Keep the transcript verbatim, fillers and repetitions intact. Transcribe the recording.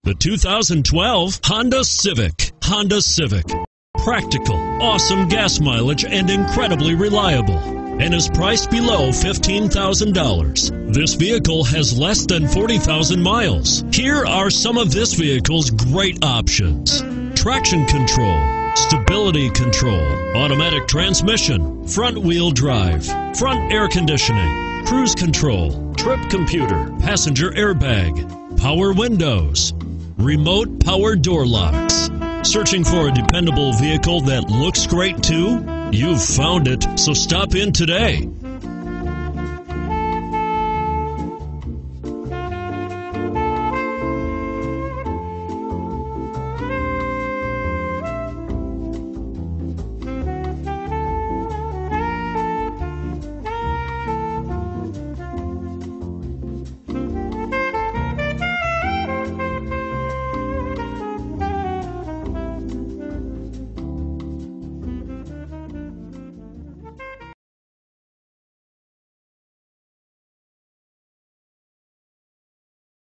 The two thousand twelve Honda Civic. Honda Civic. Practical, awesome gas mileage, and incredibly reliable, and is priced below fifteen thousand dollars. This vehicle has less than forty thousand miles. Here are some of this vehicle's great options: traction control, stability control, automatic transmission, front wheel drive, front air conditioning, cruise control, trip computer, passenger airbag, power windows, remote power door locks. Searching for a dependable vehicle that looks great too? You've found it, so stop in today.